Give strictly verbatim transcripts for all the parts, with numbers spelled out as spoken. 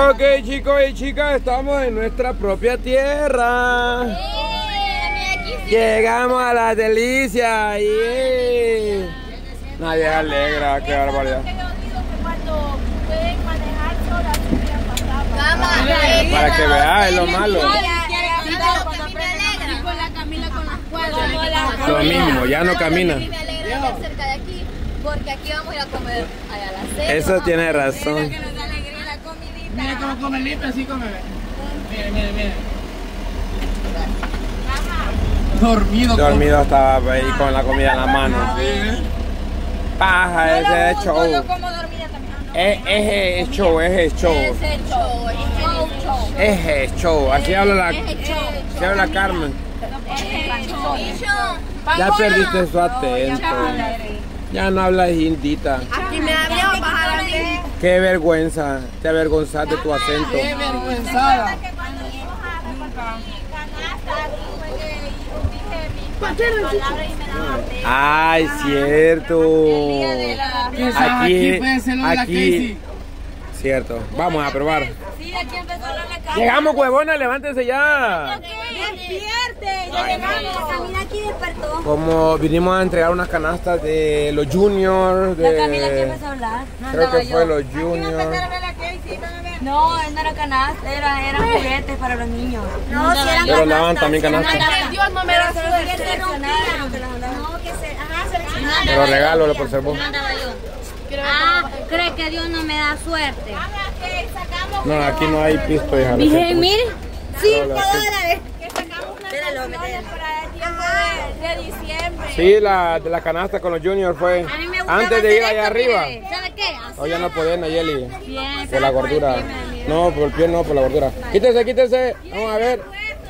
Ok, chicos y chicas, estamos en nuestra propia tierra. Llegamos a la delicia. Yeah. Nadie alegra, qué barbaridad. Para que veas, es lo malo. Lo mismo, ya no camina. Porque aquí vamos a ir a comer allá a la cena. Eso tiene razón. Mira que nos da alegría la comidita. Mira cómo come Lipe, así come. Mira, mira, mira. Dormido. Dormido estaba ahí con la comida en la mano. Paja, ese es show. Yo como dormida también. Es, es show, es show. Ese show, show. Es show. Así habla la, así habla Carmen. Ya perdiste su atento. Ya no hablas indita. Aquí me abrió bajar a mí. Qué vergüenza. Te avergonzas de tu acento. Qué vergüenzada. Ay, cierto. Aquí, aquí. Cierto. Vamos a probar. Sí, aquí empezó la casa. Llegamos, huevona, levántense ya. Despierte, ya llegamos. Camila aquí despertó. Como vinimos a entregar unas canastas de los juniors. De... La Camila que empezó a hablar. No creo que yo. fue los juniors. No, no era canasta, era, eran juguetes para los niños. No, si eran pero andaban también canastas. Dios no me da suerte. No, que se, ajá, seleccionaron. Pero regalo por ser vos. Ah, ¿cree que Dios no me da suerte? No, aquí no hay pisto, hija. Dije, mire, cinco dólares. Espéralo, para el tiempo de, de diciembre. Sí, la de la canasta con los juniors fue antes de ir allá arriba. ¿Sabe qué? Hoy ya no pueden, Nayeli. Bien, por la gordura. No, por el pie no, por la gordura. Quítese, quítese. Vamos a ver.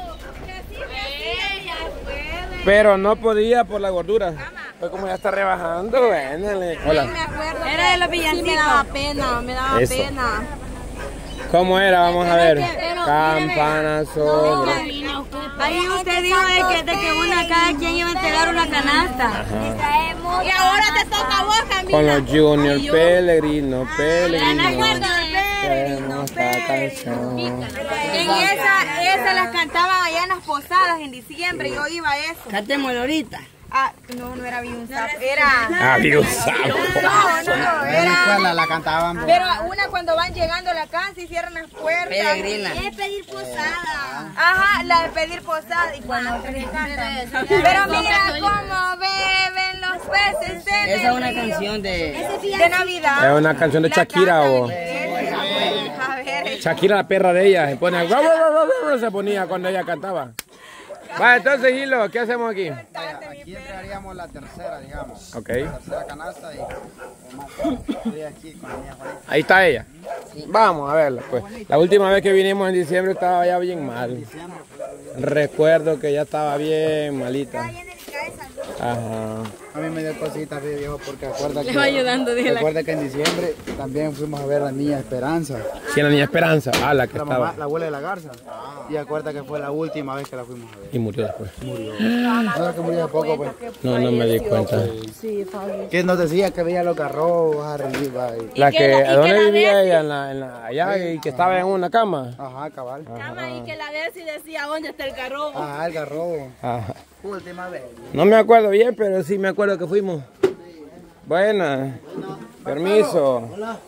Pero no podía por la gordura. Fue como ya está rebajando, véndale. Hola. Era de los villancicos. Sí, me daba pena, me daba Eso. pena. ¿Cómo era? Vamos a ver. Campana sobre. Ahí usted dijo de que, de que una, cada quien iba a entregar una canasta. Ajá. Y ahora te toca a vos, Camila. Con los juniors, Pellegrino, Pellegrino. Pellegrino, esta canción. En esa, esa las cantaban allá en las posadas en diciembre. Yo iba a eso. Cantémoslo ahorita. Ah, no, no era bien un sapo, era... Ah, Dios sapo. No, no, no, En la escuela era... la cantaban. Pero una cuando van llegando a la casa y cierran las puertas. Peregrina. Es pedir posada. Ajá, la de pedir posada. Y cuando se cantan. Pero mira cómo beben los peces en el Esa es una río. canción de... De Navidad. Es una canción de Shakira o... A ver. Shakira, la perra de ella, se pone... Se ponía cuando ella cantaba. Va, entonces, Hilo, ¿qué hacemos aquí? Aquí entraríamos la tercera, digamos. Ok. La tercera canasta y... Estoy aquí con mi Juanita. Ahí está ella. Vamos a verla, pues. La última vez que vinimos en diciembre estaba ya bien mal. Recuerdo que ya estaba bien malita. Ajá. A mí me dio cositas, viejo, porque acuerda que... Le va ayudando, dije la- Recuerda que en diciembre también fuimos a ver a la niña Esperanza. Sí, la niña Esperanza. Ah, la que La, estaba. mamá, la abuela de la garza. Y acuerda que fue la última vez que la fuimos a ver. Y murió después. ¿Sabes que murió hace poco, pues? No, no me di cuenta. Que nos decía que veía los carros arriba. Y... La que, ¿a dónde vivía ella? En la, en la, allá y que estaba en una cama. Ajá, cabal. Y que la vez y decía, ¿dónde está el carro? Ajá, el carro. Ajá. Última vez. No me acuerdo bien, pero sí me acuerdo que fuimos. Buena. Permiso.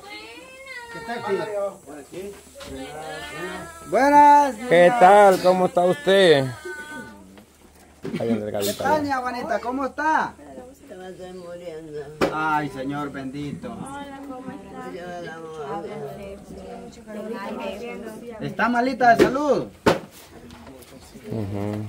Buenas. ¿Qué tal? ¿Cómo está usted? Está bien delgadita. Tania, Juanita, ¿cómo está? Ay, Señor bendito. ¿Está malita de salud? Ujú.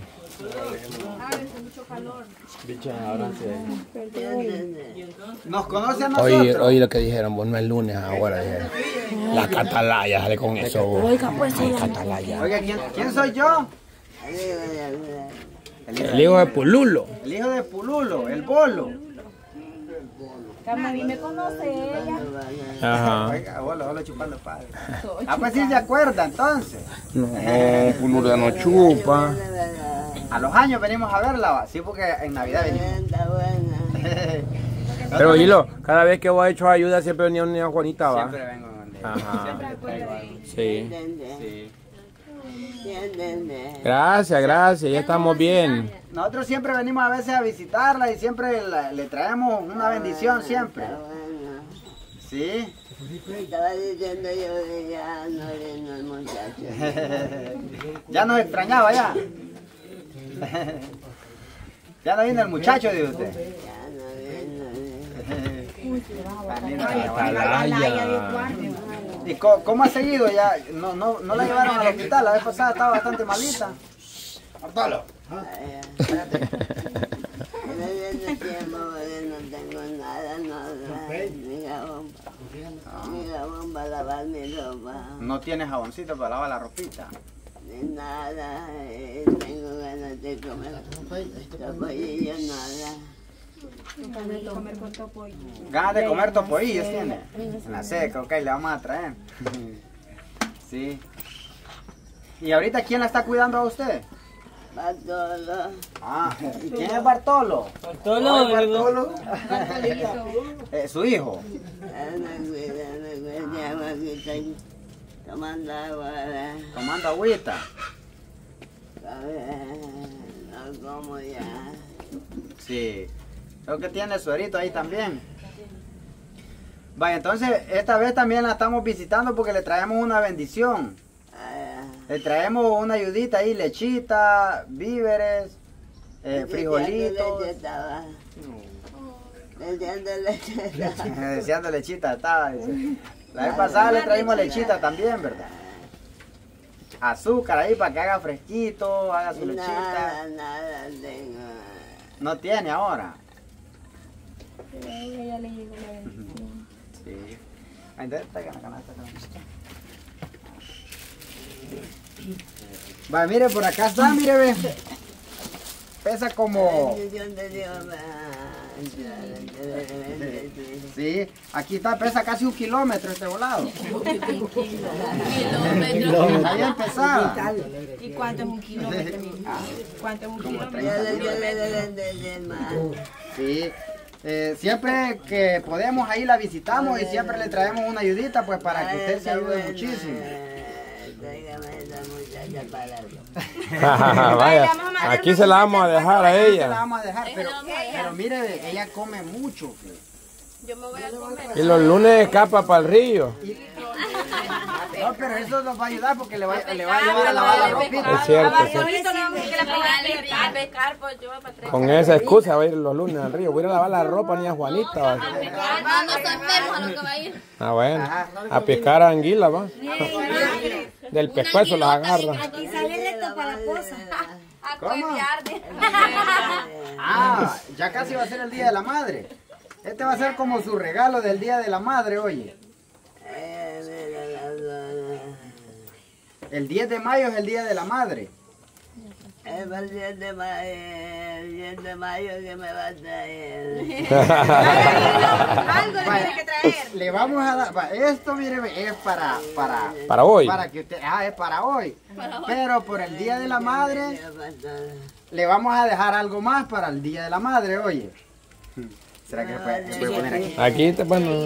¿Nos conoce a nosotros? Oye, oye lo que dijeron, vos no es lunes ahora, dijeron. La catalaya, sale con eso vos. Oiga, pues sí. Catalaya. Oiga, ¿quién, ¿quién soy yo? El hijo de Pululo. El hijo de Pululo, el bolo. A mí me conoce ella. Ajá. Oiga, hola, hola chupando padre. Ah, pues sí se acuerda entonces. No, Pululo ya no chupa. A los años venimos a verla, ¿va? Sí, porque en Navidad venimos. Pero Hilo, cada vez que vos has hecho ayuda siempre venía una Juanita, va. Siempre vengo donde Ajá. Siempre le traigo algo. Sí. Sí. Gracias, gracias, ya estamos bien. Nosotros siempre venimos a veces a visitarla y siempre la- le traemos una bendición siempre. Sí. Estaba diciendo yo que ya no vino el muchacho. Ya nos extrañaba ya. Ya no vino el muchacho de usted. Ya no vino. Tan lindo que la van a- Atalaya. ¿Y co- cómo ha seguido ya? No, no, no la llevaron al hospital, la vez pasada estaba bastante malita. Bartolo. Me viene tiempo porque no tengo nada, no, ni jabón, ni jabón para lavar mi ropa, No tiene jaboncito para lavar la ropita. ni nada, eh, tengo ganas de comer topollillo, nada. Ganas de comer topoillos tiene. En la seca, ok, le vamos a traer. Sí. ¿Y ahorita quién la está cuidando a usted? Bartolo, Ah, ¿y quién es Bartolo? Bartolo, Bartolo. Eh, su hijo. él me cuida, me cuida, ya me estoy tomando agua, ¿verdad? Tomando agüita. A ver, no como ya. Sí. Creo que tiene suerito ahí también. Vaya, entonces esta vez también la estamos visitando porque le traemos una bendición. Ah, Le traemos una ayudita ahí, lechita, víveres, eh, frijolitos. leche estaba. Deseando leche estaba. Deseando lechita, estaba. dice. La vez pasada le traímos lechita también, ¿verdad? Azúcar ahí para que haga fresquito, haga su lechita. Nada, nada tengo. No tiene ahora. Ella le llegó la Sí. Ahí, entonces, traigan la canasta, canasta. Va, mire, por acá está, mire, ve. Pesa como... Bendición de Dios. Sí, aquí está, pesa casi un kilómetro este volado. Está bien pesada. ¿Y cuánto es un kilómetro? ¿Cuánto es un kilómetro? Yo le dio de más. Sí. Eh, siempre que podemos ahí la visitamos y siempre le traemos una ayudita pues para que usted se ayude muchísimo. Tráigame esa muchacha para Vaya, aquí se la vamos a dejar a Se la ella. vamos a dejar, pero, pero mire, ella come mucho. pues. Yo me voy a comer. Y los lunes escapa para el río. No, pero eso nos va a ayudar porque le va, le va a ayudar a lavar la ropita. Es cierto, es cierto. Ahorita no que le ponga a pescar, pues yo voy para tres. Con esa excusa va a ir los lunes al río. Voy a ir a lavar la ropa ni a Juanita. Va. No, no sabemos a lo que va a ir. Ah, bueno. A pescar anguila, va. Del pescuezo las agarra. Aquí sale esto para la esposa. A ¿Cómo? cuevear. Ah, ya casi va a ser el Día de la Madre. Este va a ser como su regalo del Día de la Madre, oye. El diez de mayo es el Día de la Madre. Es el diez de mayo, el diez de mayo que me va a traer. Algo le tiene que traer. Le vamos a dar, va, esto mire, es para, para, Para hoy. para que usted, ah, es para hoy. Pero por el Día de la Madre, le vamos a dejar algo más para el Día de la Madre, oye. ¿Será que se puede, se puede poner aquí? Aquí te bueno.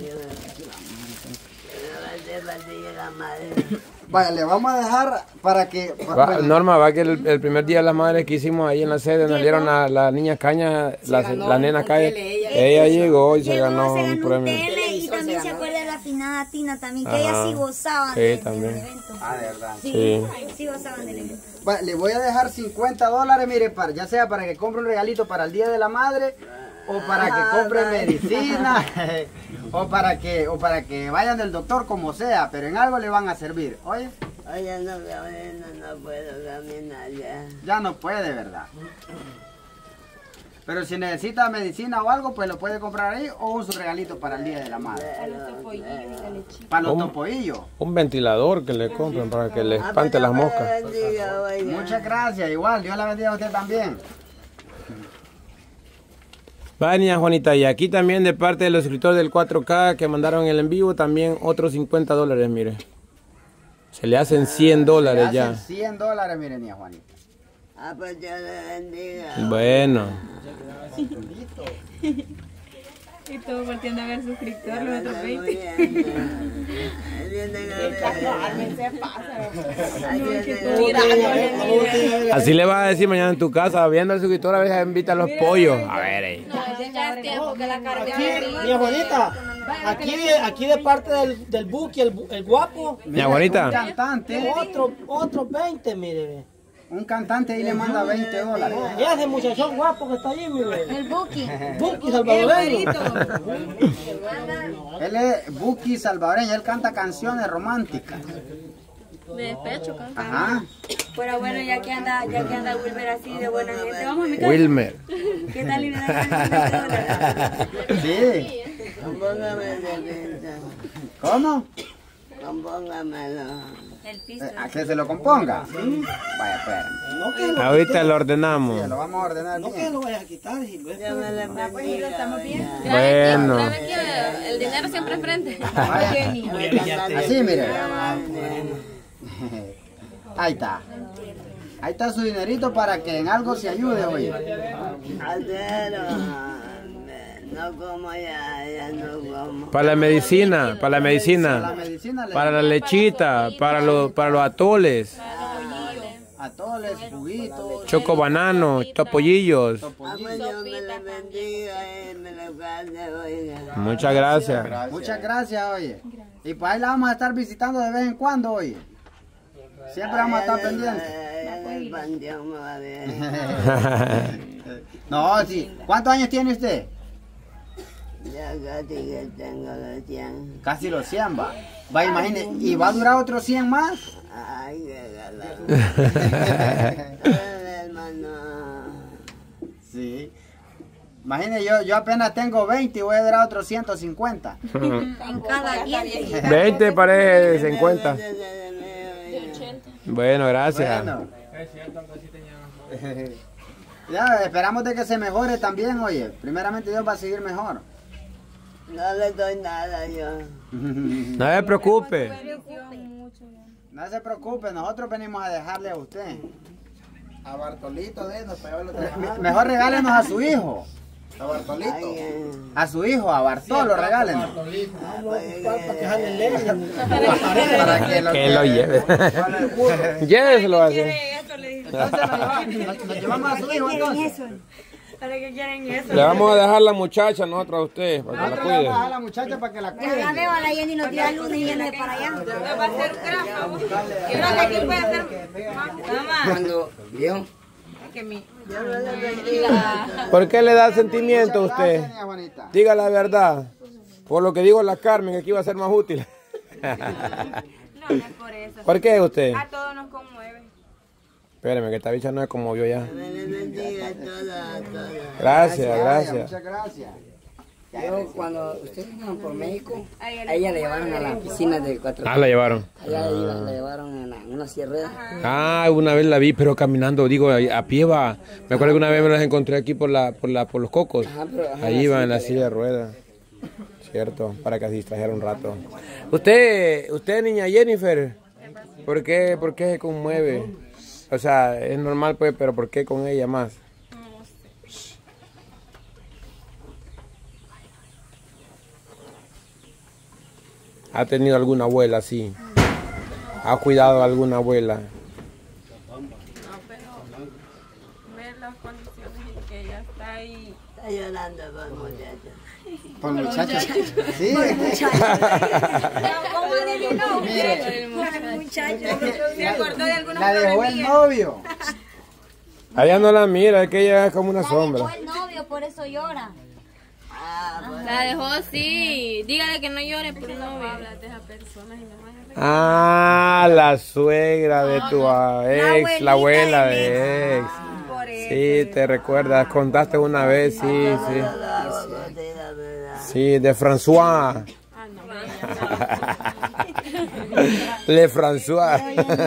Vaya, le vamos a dejar para que... pa- Va, bueno, Norma, va que el, el primer día de las madres que hicimos ahí en la sede, nos dieron a la niña Caña, la, la nena Caña. Ella llegó y se ganó se un ganó un premio. tele y también se acuerda de la finada Tina también, que Ajá. ellas sí gozaban Sí, de- del también. evento. Ah, de verdad. Sí, Sí. sí gozaban del evento. Va, le voy a dejar cincuenta dólares, mire, para, ya sea para que compre un regalito para el Día de la Madre, o para que compre medicina, o para que o para que vayan del doctor, como sea, pero en algo le van a servir. Oye, Oye, no, no, no puedo caminar ya. ya no puede, ¿verdad? Pero si necesita medicina o algo, pues lo puede comprar ahí, o un su regalito para el Día de la Madre. Para los Un- topoillos. Un ventilador que le compren para que le espante las moscas. Muchas gracias, igual, Dios la bendiga a usted también. Va, niña Juanita, y aquí también de parte de los suscriptores del cuatro K que mandaron el en vivo, también otros cincuenta dólares, mire. Se le hacen cien dólares Le hacen ya. cien dólares, miren, niña Juanita. Ah, pues Dios le bendiga. Bueno. Y todo volteando a ver suscriptor, los otros veinte. Así le vas a decir mañana en tu casa, viendo al suscriptor, a veces invita a los pollos. A ver, eh. Mi abuelita, aquí, aquí de parte del, del Buki, el, el guapo. Mi abuelita. Un cantante. Otro, otro veinte, mire. Un cantante ahí le manda veinte dólares. Y ese muchachón guapo que está ahí, mire. El Buki. Buki salvadoreño. Él es Buki salvadoreño, él canta canciones románticas. De despecho, canta. Ajá. Pero bueno, ya que anda, ya que anda Wilmer así de buena gente, vamos a mi casa. Wilmer. ¿Qué tal y le da Sí. Compóngame de pinta. ¿Cómo? Compóngamelo. el piso? ¿A que se lo componga? Vaya, espérame. No que lo, Ahorita lo ordenamos. Sí, lo vamos a ordenar no que bien. lo vayas a quitar, Gilberto. Dios me le bendiga. ¿Estamos bien? Bueno. El dinero siempre es frente. Vaya. Así, mire. Ahí está. Ahí está su dinerito para que en algo se ayude, oye. Altero. No como ya, ya no como. Para la medicina, para la La medicina. medicina le Para la lechita, para los, para los atoles. a todos les juguitos. Choco banano, topollillos. Amo Dios me le bendiga y me le guarde, oiga. Muchas gracias. Muchas gracias, oye. Y pues ahí la vamos a estar visitando de vez en cuando, oye. Siempre vamos a estar pendientes. En el panteón me va bien. No, sí. ¿Cuántos años tiene usted? Ya casi que tengo los cien. Casi los cien, va. Va, imagine. ¿Y va a durar otros cien más? Ay, qué galán. Hola, hermano. Sí. Imagine, yo, yo apenas tengo veinte y voy a durar otros ciento cincuenta. En cada diente. veinte parece de cincuenta. Bueno, gracias. Bueno. Ya, esperamos de que se mejore también, oye. Primeramente Dios va a seguir mejor. No le doy nada yo. No se preocupe. No se preocupe, nosotros venimos a dejarle a usted. A Bartolito, de nos pegó el otro día. Me- Mejor regálenos a su hijo. A Bartolito. Ay, eh. A su hijo, a Bartolo, regálenos. Bartolito. Para que jale leña. Para que lo, Que lo lleve. Para el burro. Lléveselo así. Entonces nos llevamos, nos- nos llevamos a su hijo entonces. ¿Para qué quieren eso? Le vamos a dejar la muchacha nosotros a usted, para que la Nosotros le vamos a dejar a cuide. la muchacha para que la Ya cuide. veo a la Jenny no tira luz y viene para allá. Va a hacer un grafo. Yo creo que aquí puede hacer. Mamá. Cuando vio. Que mi. ¿Por qué le da sentimiento a Muchas usted? gracias, niña Juanita. Diga la verdad. Por lo que digo la Carmen, que aquí va a ser más útil. No, no es por eso. ¿Por qué usted? A todos nos conmueve. Espérame, que esta bicha no se conmovió ya. Me le bendiga a todos, a todos. Gracias, gracias. Muchas gracias. Yo cuando ustedes iban por México, a ella le llevaron a la piscina de cuatro. Ah, la llevaron. Allá la, iba- la llevaron en, la- en una sierra. Ah, una vez la vi, pero caminando, digo, a pie va. Me acuerdo que una vez me las encontré aquí por la, por la, por los cocos. Ajá, pero- ajá, Ahí iba en la silla de ruedas. Cierto, para que se distrajera un rato. Usted, usted niña Jennifer, ¿por qué, por qué se conmueve? O sea, es normal pues, pero ¿por qué con ella más? ¿Ha tenido alguna abuela así? ¿Ha cuidado a alguna abuela? Ver las condiciones en que ella está ahí. Está llorando por muchacho. Por muchachos. Sí. ¿Cómo adivinó? Muchacho. Se acordó de algunos La dejó el problemillas. novio. Allá no la mira, es que ella es como una La sombra. dejó el novio, por eso llora. La dejó, sí. Dígale que no llore por el novio. Hablas de esa persona y no más. Ah, la suegra de tu ah, ex, la abuela de ex. Por eso. Sí, te recuerdas, contaste una vez, sí, sí. Sí, de François. Ah, no. Le François.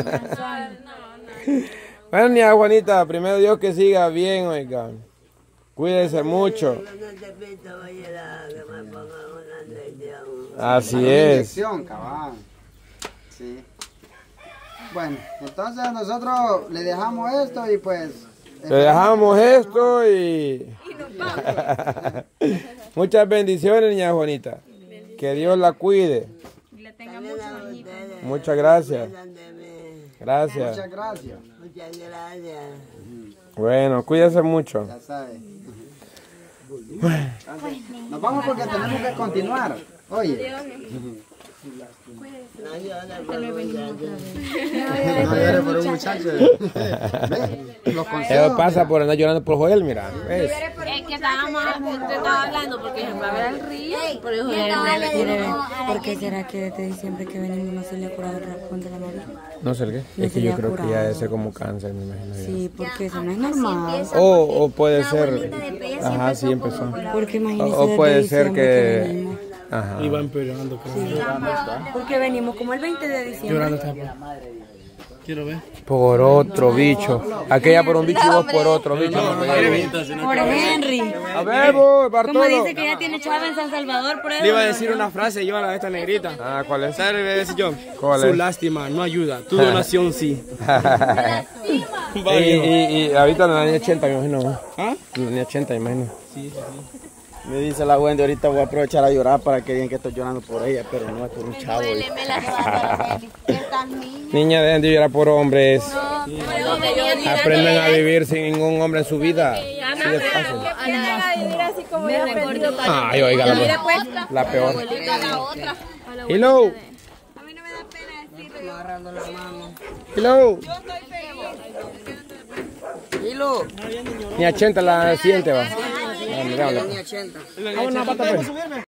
Bueno, niña Juanita, primero Dios que siga bien, oiga. Cuídese mucho. No te pido, oye, la- que me pongan una inyección. Así Una es. inyección, cabal. Sí. Bueno, entonces nosotros le dejamos esto y pues... Le dejamos esto y... Muchas bendiciones, niña Juanita. Que Dios la cuide. Y le tenga muchos añitos. Muchas gracias. Gracias. Muchas gracias. Muchas gracias. Bueno, cuídese mucho. Ya sabes. Nos vamos porque tenemos que continuar. Oye. No llores por un muchacho. No llores por un muchacho. ¿Ves? Los Eso consejos. pasa por andar llorando por Joel, mira. ¿Ves? Es que estábamos, te estaba hablando porque se va a ver al río, por eso él no no le le digo. quiere ver. ¿Por qué será que desde diciembre que venimos no se le ha curado el raspón de la nariz? No sé el qué. No Es se que le yo ha creo que ya curado. debe ser como cáncer, me imagino. yo. Sí, porque eso no es normal. O, o puede ser. Ajá, sí empezó. Porque O, imagínese o desde puede ser diciembre que. venimos. Ajá. Porque venimos como el veinte de diciembre. Quiero ver. Por otro bicho. Aquella por un bicho y vos por otro bicho. Por Henry. A ver, vos, Como Bartolo. dice que ya tiene chava en San Salvador, por eso. Le iba a decir una frase yo a la de esta negrita. Ah, ¿cuál es? ¿Sabes lo que le voy a decir yo? ¿Cuál Su es? lástima no ayuda, tu donación sí. y, y, y ahorita la niña ochenta, me imagino. ¿Ah? La niña ochenta, me imagino. Me dice la Wendy, ahorita voy a aprovechar a llorar para que digan que estoy llorando por ella, pero no es por un chavo. Niña, dejen de llorar por hombres. Aprendan a vivir sin ningún hombre en su vida. Sí, de paso. Aprendan a vivir así como yo aprendí. Ay, oiga, la, Pues, la peor. la otra. Hello. A mí no me da pena decirlo. Agarrando la mano. Hello. Yo estoy feliz. Hilo. Ni ochenta la siguiente va. Ah, mira, Ni ochenta. Vamos a